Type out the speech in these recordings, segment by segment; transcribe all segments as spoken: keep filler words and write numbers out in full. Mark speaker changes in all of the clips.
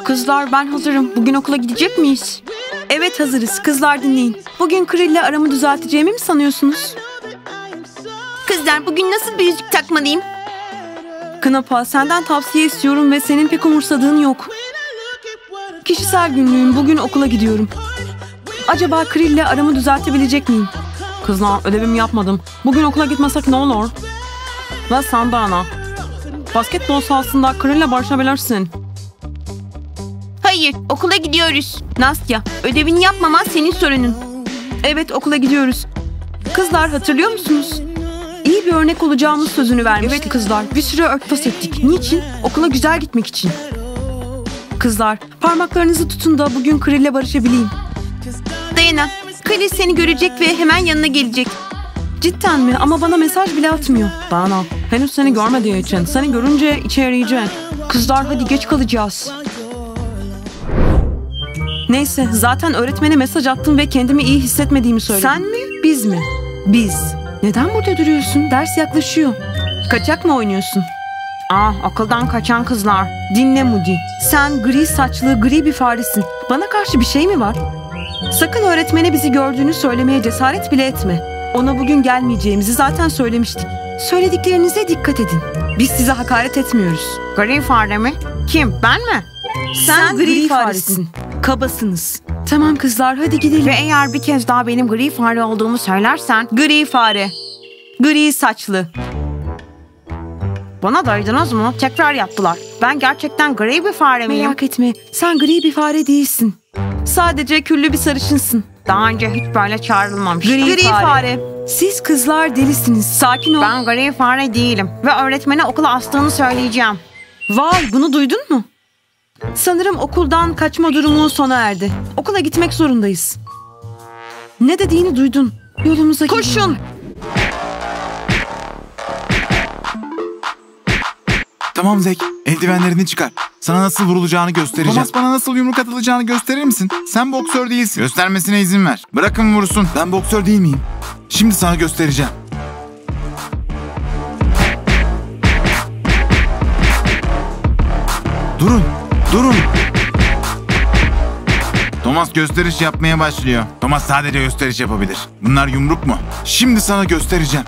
Speaker 1: Kızlar ben hazırım. Bugün okula gidecek miyiz? Evet hazırız. Kızlar dinleyin. Bugün Krill'le aramı düzelteceğimi mi sanıyorsunuz? Kızlar bugün nasıl bir yüzük takmalıyım? Knapa senden tavsiye istiyorum ve senin pek umursadığın yok. Kişisel günlüğüm, bugün okula gidiyorum. Acaba Krill'le aramı düzeltebilecek miyim? Kızlar ödevimi yapmadım. Bugün okula gitmesek ne olur? Ve sen de ana. Basketbol sahasında Krill'le barışabilirsin. Hayır, okula gidiyoruz. Nastya, ödevini yapmaman senin sorunun. Evet, okula gidiyoruz. Kızlar hatırlıyor musunuz? İyi bir örnek olacağımız sözünü vermiştik. Evet kızlar, bir süre örtbas ettik. Niçin? Okula güzel gitmek için. Kızlar, parmaklarınızı tutun da bugün Krill'le barışabileyim. Dayana, Krill seni görecek ve hemen yanına gelecek. Cidden mi? Ama bana mesaj bile atmıyor. Dayana, henüz seni görmediği için. Seni görünce içe yarayacak. Kızlar hadi geç kalacağız. Neyse, zaten öğretmene mesaj attım ve kendimi iyi hissetmediğimi söyledim. Sen mi? Biz mi? Biz. Neden burada duruyorsun? Ders yaklaşıyor. Kaçak mı oynuyorsun? Ah, okuldan kaçan kızlar. Dinle Moody. Sen gri saçlı, gri bir faresin. Bana karşı bir şey mi var? Sakın öğretmene bizi gördüğünü söylemeye cesaret bile etme. Ona bugün gelmeyeceğimizi zaten söylemiştik. Söylediklerinize dikkat edin. Biz size hakaret etmiyoruz. Gri fare mi? Kim? Ben mi? Sen, Sen gri, gri faresin. Kabasınız. Tamam kızlar hadi gidelim. Ve eğer bir kez daha benim gri fare olduğumu söylersen... Gri fare. Gri saçlı. Bana daydınız mı? Tekrar yaptılar. Ben gerçekten gri bir fare miyim? Merak etme. Sen gri bir fare değilsin. Sadece küllü bir sarışınsın. Daha önce hiç böyle çağrılmamıştım. Gri, gri fare. fare. Siz kızlar delisiniz. Sakin ol. Ben gri fare değilim. Ve öğretmene okula astığını söyleyeceğim. Vay, bunu duydun mu? Sanırım okuldan kaçma durumu sona erdi. Okula gitmek zorundayız. Ne dediğini duydun. Yolumuza gidiyorlar. Koşun.
Speaker 2: Tamam Zek, eldivenlerini çıkar. Sana nasıl vurulacağını göstereceğim.
Speaker 3: Thomas bana nasıl yumruk atılacağını gösterir misin? Sen boksör değilsin.
Speaker 2: Göstermesine izin ver. Bırakın vursun.
Speaker 3: Ben boksör değil miyim?
Speaker 2: Şimdi sana göstereceğim. Durun, durun. Thomas gösteriş yapmaya başlıyor. Thomas sadece gösteriş yapabilir. Bunlar yumruk mu? Şimdi sana göstereceğim.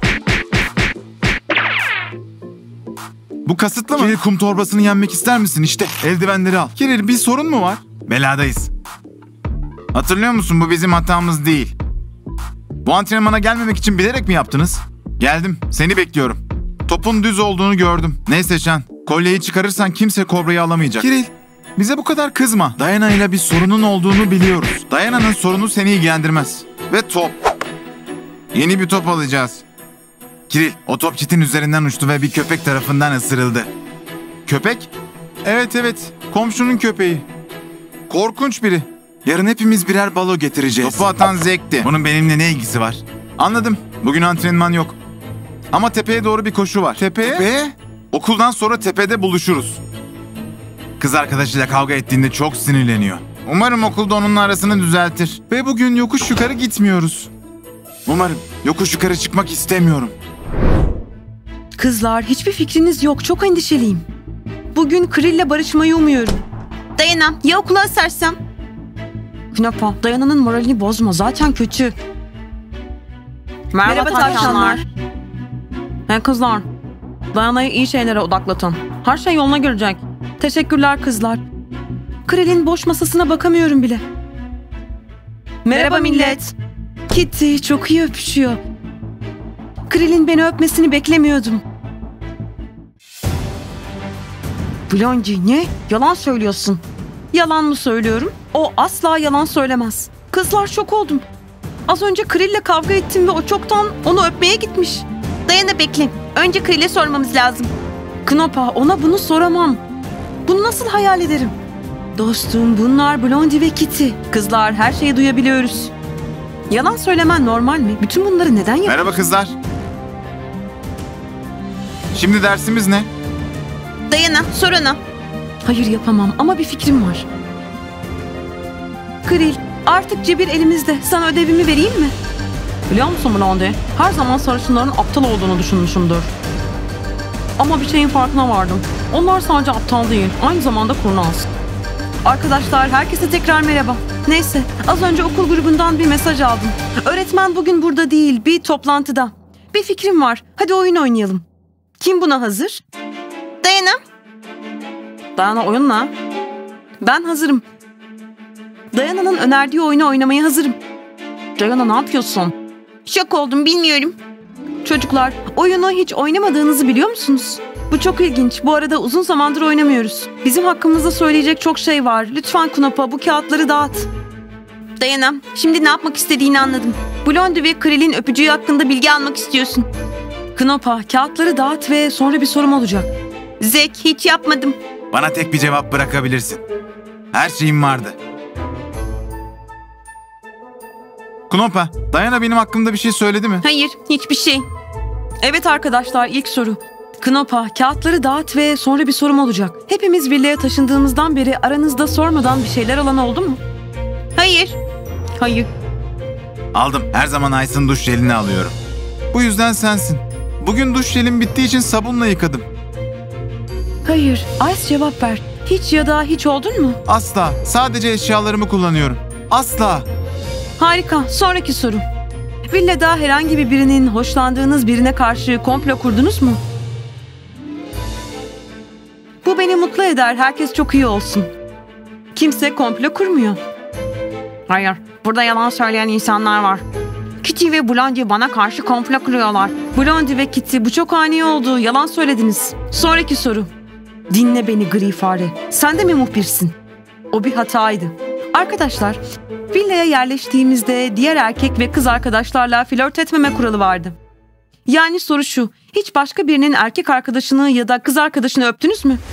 Speaker 3: Bu kasıtlı mı?
Speaker 2: Kiril, kum torbasını yenmek ister misin? İşte eldivenleri al.
Speaker 3: Kiril, bir sorun mu var?
Speaker 2: Beladayız. Hatırlıyor musun? Bu bizim hatamız değil. Bu antrenmana gelmemek için bilerek mi yaptınız? Geldim. Seni bekliyorum. Topun düz olduğunu gördüm. Neyse Şan. Kolyeyi çıkarırsan kimse kobrayı alamayacak.
Speaker 3: Kiril, bize bu kadar kızma.
Speaker 2: Dayana ile bir sorunun olduğunu biliyoruz. Dayana'nın sorunu seni ilgilendirmez. Ve top. Yeni bir top alacağız. Kiril, o top çitin üzerinden uçtu ve bir köpek tarafından ısırıldı. Köpek?
Speaker 3: Evet evet, komşunun köpeği.
Speaker 2: Korkunç biri.
Speaker 3: Yarın hepimiz birer balo getireceğiz.
Speaker 2: Topu atan Zek'ti. Bunun benimle ne ilgisi var? Anladım. Bugün antrenman yok. Ama tepeye doğru bir koşu var.
Speaker 3: Tepeye?
Speaker 2: Tepeye? Okuldan sonra tepede buluşuruz. Kız arkadaşıyla kavga ettiğinde çok sinirleniyor. Umarım okulda onunla arasını düzeltir.
Speaker 3: Ve bugün yokuş yukarı gitmiyoruz.
Speaker 2: Umarım. Yokuş yukarı çıkmak istemiyorum.
Speaker 1: Kızlar hiçbir fikriniz yok. Çok endişeliyim. Bugün Krill'le barışmayı umuyorum. Dayana, ya okula asarsam? Knapa, Dayana'nın moralini bozma. Zaten kötü. Merhaba, Merhaba tavşanlar. Hey kızlar. Dayana'yı iyi şeylere odaklatın. Her şey yoluna girecek. Teşekkürler kızlar. Krill'in boş masasına bakamıyorum bile. Merhaba, Merhaba millet. Kitty çok iyi öpüşüyor. Krill'in beni öpmesini beklemiyordum. Blondie ne? Yalan söylüyorsun. Yalan mı söylüyorum? O asla yalan söylemez. Kızlar şok oldum. Az önce Krill'le kavga ettim ve o çoktan onu öpmeye gitmiş. Dayana bekle. Önce Krill'e sormamız lazım. Knapa, ona bunu soramam. Bunu nasıl hayal ederim? Dostum, bunlar Blondie ve Kitty. Kızlar, her şeyi duyabiliyoruz. Yalan söylemen normal mi? Bütün bunları neden yapıyorsun?
Speaker 2: Merhaba kızlar. Şimdi dersimiz ne?
Speaker 1: Dayana, sor ona. Hayır yapamam ama bir fikrim var. Krill, artık cebir elimizde. Sana ödevimi vereyim mi? Biliyor musun Blondie? Her zaman sarışınların aptal olduğunu düşünmüşümdür. Ama bir şeyin farkına vardım. Onlar sadece aptal değil, aynı zamanda kurnaz. Arkadaşlar herkese tekrar merhaba. Neyse az önce okul grubundan bir mesaj aldım. Öğretmen bugün burada değil, bir toplantıda. Bir fikrim var. Hadi oyun oynayalım. Kim buna hazır? Dayana. Dayana oyunla. Ben hazırım. Dayana'nın önerdiği oyunu oynamaya hazırım. Dayana ne yapıyorsun? Şok oldum, bilmiyorum. Çocuklar, oyunu hiç oynamadığınızı biliyor musunuz? Bu çok ilginç. Bu arada uzun zamandır oynamıyoruz. Bizim hakkımızda söyleyecek çok şey var. Lütfen Knopa bu kağıtları dağıt. Dayana, şimdi ne yapmak istediğini anladım. Blondie ve Krill'in öpücüğü hakkında bilgi almak istiyorsun. Knopa, kağıtları dağıt ve sonra bir sorum olacak. Zek, hiç yapmadım.
Speaker 2: Bana tek bir cevap bırakabilirsin. Her şeyim vardı. Knopa, Dayana benim hakkımda bir şey söyledi mi?
Speaker 1: Hayır, hiçbir şey. Evet arkadaşlar, ilk soru. Knopa, kağıtları dağıt ve sonra bir sorum olacak. Hepimiz villaya taşındığımızdan beri aranızda sormadan bir şeyler alan oldu mu? Hayır. Hayır.
Speaker 2: Aldım. Her zaman Ice'ın duş jelini alıyorum. Bu yüzden sensin. Bugün duş jelim bittiği için sabunla yıkadım.
Speaker 1: Hayır. Ice cevap ver. Hiç ya da hiç oldun mu?
Speaker 2: Asla. Sadece eşyalarımı kullanıyorum. Asla.
Speaker 1: Harika. Sonraki soru. Villada herhangi bir birinin hoşlandığınız birine karşı komplo kurdunuz mu? Bu beni mutlu eder. Herkes çok iyi olsun. Kimse komplo kurmuyor. Hayır. Burada yalan söyleyen insanlar var. Kitty ve Blondie bana karşı komplo kuruyorlar. Blondie ve Kitty, bu çok ani oldu. Yalan söylediniz. Sonraki soru. Dinle beni gri fare. Sen de mi muhbirsin? O bir hataydı. Arkadaşlar, villaya yerleştiğimizde diğer erkek ve kız arkadaşlarla flört etmeme kuralı vardı. Yani soru şu. Hiç başka birinin erkek arkadaşını ya da kız arkadaşını öptünüz mü?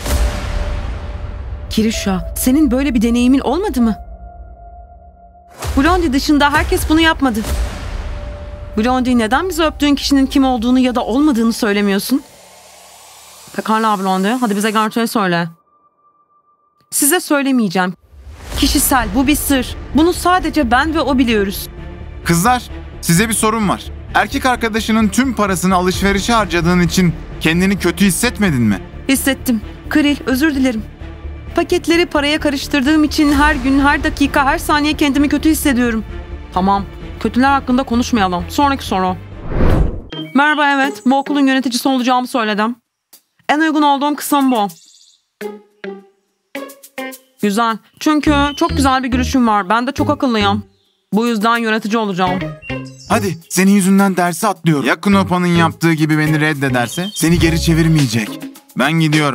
Speaker 1: Kirişa, senin böyle bir deneyimin olmadı mı? Blondie dışında herkes bunu yapmadı. Blondie, neden bize öptüğün kişinin kim olduğunu ya da olmadığını söylemiyorsun? Pekala Blondie, hadi bize gerçeği söyle. Size söylemeyeceğim. Kişisel, bu bir sır. Bunu sadece ben ve o biliyoruz.
Speaker 2: Kızlar, size bir sorum var. Erkek arkadaşının tüm parasını alışverişe harcadığın için kendini kötü hissetmedin mi?
Speaker 1: Hissettim. Krill, özür dilerim. Paketleri paraya karıştırdığım için her gün, her dakika, her saniye kendimi kötü hissediyorum. Tamam, kötüler hakkında konuşmayalım. Sonraki soru. Merhaba, evet. Bu okulun yöneticisi olacağımı söyledim. En uygun olduğum kısım bu. Güzel. Çünkü çok güzel bir gülüşüm var. Ben de çok akıllıyım. Bu yüzden yönetici olacağım.
Speaker 2: Hadi, senin yüzünden dersi atlıyorum. Ya Knopa'nın yaptığı gibi beni reddederse? Seni geri çevirmeyecek. Ben gidiyorum.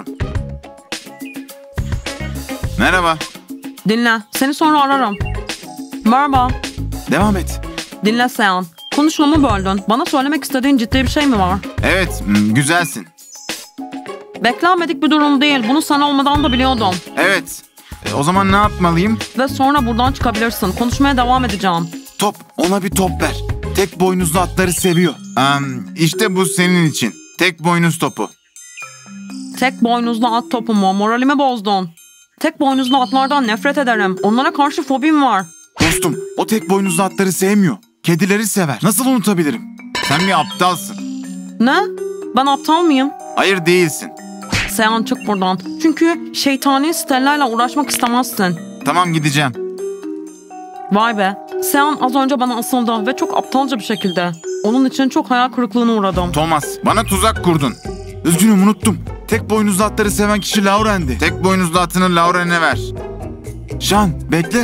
Speaker 2: Merhaba.
Speaker 1: Dinle. Seni sonra ararım. Merhaba.
Speaker 2: Devam et.
Speaker 1: Dinle sen. Konuşmamı böldün. Bana söylemek istediğin ciddi bir şey mi var?
Speaker 2: Evet, güzelsin.
Speaker 1: Beklenmedik bir durum değil. Bunu sen olmadan da biliyordum.
Speaker 2: Evet. E, o zaman ne yapmalıyım?
Speaker 1: Ve sonra buradan çıkabilirsin. Konuşmaya devam edeceğim.
Speaker 2: Top. Ona bir top ver. Tek boynuzlu atları seviyor. Um, işte bu senin için. Tek boynuz topu.
Speaker 1: Tek boynuzlu at topu mu? Moralimi bozdun. Tek boynuzlu atlardan nefret ederim. Onlara karşı fobim var.
Speaker 2: Dostum, o tek boynuzlu atları sevmiyor. Kedileri sever. Nasıl unutabilirim? Sen bir aptalsın.
Speaker 1: Ne? Ben aptal mıyım?
Speaker 2: Hayır, değilsin.
Speaker 1: Sean, çık buradan. Çünkü şeytani stellerle uğraşmak istemezsin.
Speaker 2: Tamam, gideceğim.
Speaker 1: Vay be. Sean az önce bana asıldı ve çok aptalca bir şekilde. Onun için çok hayal kırıklığına uğradım.
Speaker 2: Thomas, bana tuzak kurdun. Üzgünüm, unuttum. Tek boynuzlu atları seven kişi Lauren'di. Tek boynuzlu atını Lauren'e ver. Sean, bekle.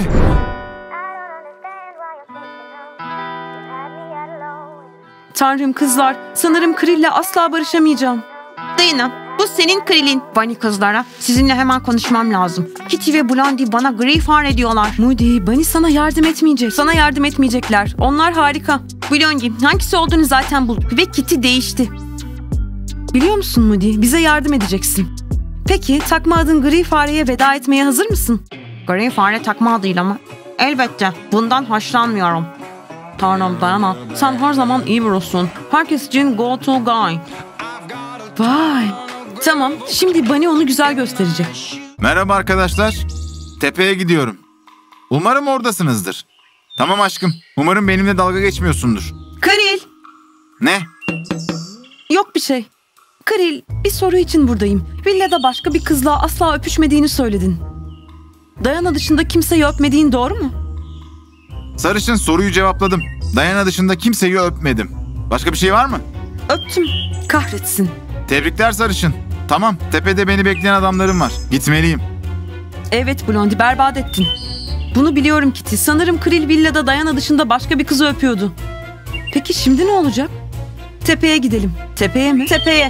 Speaker 1: Tanrım kızlar, sanırım Krill'le asla barışamayacağım. Dayana, bu senin Krill'in. Bunny kızlara, sizinle hemen konuşmam lazım. Kitty ve Blondie bana gri fare diyorlar. Moody, Bunny sana yardım etmeyecek. Sana yardım etmeyecekler. Onlar harika. Blondie, hangisi olduğunu zaten bulduk ve Kitty değişti. Biliyor musun Moody, bize yardım edeceksin. Peki, takma adın gri fareye veda etmeye hazır mısın? Gri fare takma adıyla mı? Elbette, bundan hoşlanmıyorum. Tanrım Dayana, sen her zaman iyi birisin. Herkes için go to guy. Vay. Tamam, şimdi Bunny onu güzel gösterecek.
Speaker 2: Merhaba arkadaşlar. Tepeye gidiyorum. Umarım oradasınızdır. Tamam aşkım. Umarım benimle dalga geçmiyorsundur.
Speaker 1: Krill.
Speaker 2: Ne?
Speaker 1: Yok bir şey. Krill, bir soru için buradayım. Villada başka bir kızla asla öpüşmediğini söyledin. Dayana dışında kimseyi öpmediğin doğru mu?
Speaker 2: Sarışın, soruyu cevapladım. Dayana dışında kimseyi öpmedim. Başka bir şey var mı?
Speaker 1: Öptüm. Kahretsin.
Speaker 2: Tebrikler Sarışın. Tamam, tepede beni bekleyen adamlarım var. Gitmeliyim.
Speaker 1: Evet Blondie, berbat ettin. Bunu biliyorum Kitty. Sanırım Krill villada Dayana dışında başka bir kızı öpüyordu. Peki şimdi ne olacak? Tepeye gidelim. Tepeye mi? Tepeye.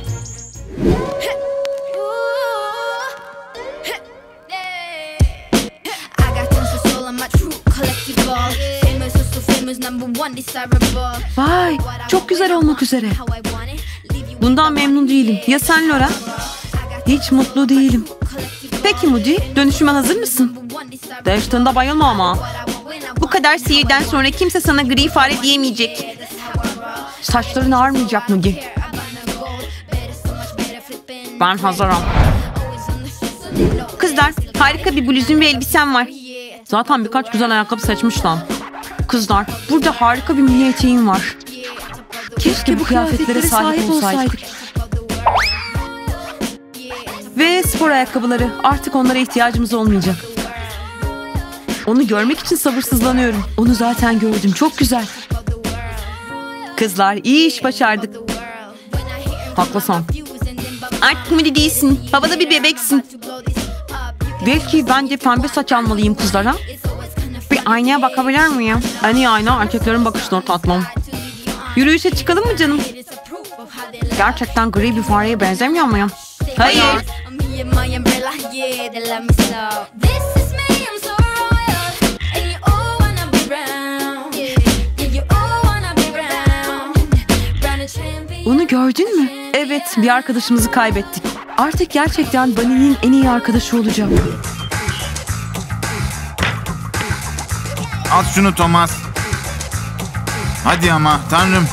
Speaker 1: Vay, çok güzel olmak üzere. Bundan memnun değilim. Ya sen Laura? Hiç mutlu değilim. Peki Moody, dönüşüme hazır mısın? Değiştiğinde bayılma ama. Bu kadar sihirden sonra kimse sana gri fare diyemeyecek. Saçların ağarmayacak Moody. Ben hazırım. Kızlar, harika bir bluzum ve elbisem var. Zaten birkaç güzel ayakkabı seçmiştim. Kızlar, burada harika bir mini eteğim var. Keşke bu kıyafetlere sahip olsaydık. Ve spor ayakkabıları. Artık onlara ihtiyacımız olmayacak. Onu görmek için sabırsızlanıyorum. Onu zaten gördüm. Çok güzel. Kızlar, iyi iş başardık. Haklısın. Artık Moody değilsin. Havada bir bebeksin. Belki ben de pembe saç almalıyım kızlara. Bir aynaya bakabilir miyim? En iyi ayna erkeklerin bakışları tatlım. Yürüyüşe çıkalım mı canım? Gerçekten gri bir fareye benzemiyor muyum? Hayır. Onu gördün mü? Evet, bir arkadaşımızı kaybettik. Artık gerçekten Bunny'nin en iyi arkadaşı olacağım.
Speaker 2: At şunu Thomas. Hadi ama tanrım.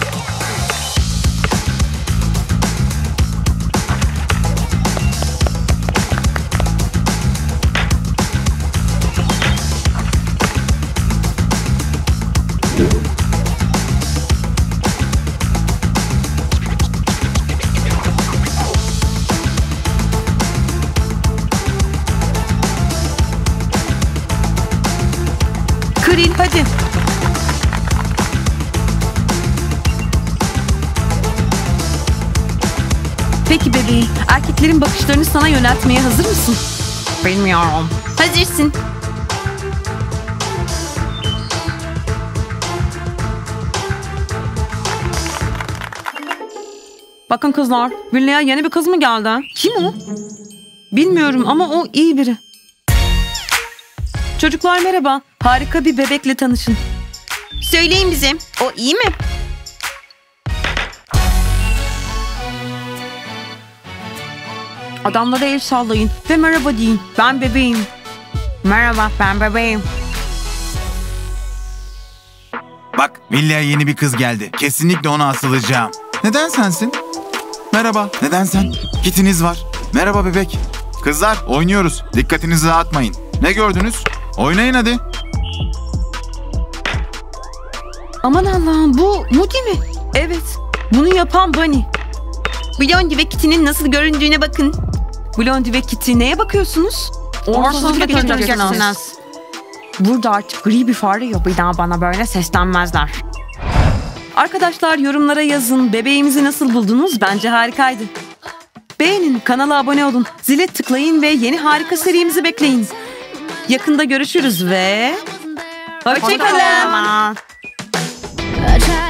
Speaker 1: Krill, hadi. Peki bebeğim, erkeklerin bakışlarını sana yöneltmeye hazır mısın? Bilmiyorum. Hazırsın. Bakın kızlar, villaya yeni bir kız mı geldi? Kim o? Bilmiyorum ama o iyi biri. Çocuklar merhaba. Harika bir bebekle tanışın. Söyleyin bize. O iyi mi? Adamlara el sallayın ve merhaba deyin. Ben bebeğim. Merhaba, ben bebeğim.
Speaker 2: Bak, villaya yeni bir kız geldi. Kesinlikle ona asılacağım.
Speaker 3: Neden sensin? Merhaba.
Speaker 2: Neden sen? Kitiniz var. Merhaba bebek. Kızlar, oynuyoruz. Dikkatinizi dağıtmayın. Ne gördünüz? Oynayın hadi.
Speaker 1: Aman Allah'ım, bu Moody mi? Evet, bunu yapan Bunny. Blondie ve Kitty'nin nasıl göründüğüne bakın. Blondie ve Kitty, neye bakıyorsunuz? Ortalıkta göreceksiniz. Burada artık gri bir fare yok. Bir daha bana böyle seslenmezler. Arkadaşlar yorumlara yazın. Bebeğimizi nasıl buldunuz? Bence harikaydı. Beğenin, kanala abone olun. Zile tıklayın ve yeni harika serimizi bekleyin. Yakında görüşürüz ve... Hoşçakalın.
Speaker 4: I try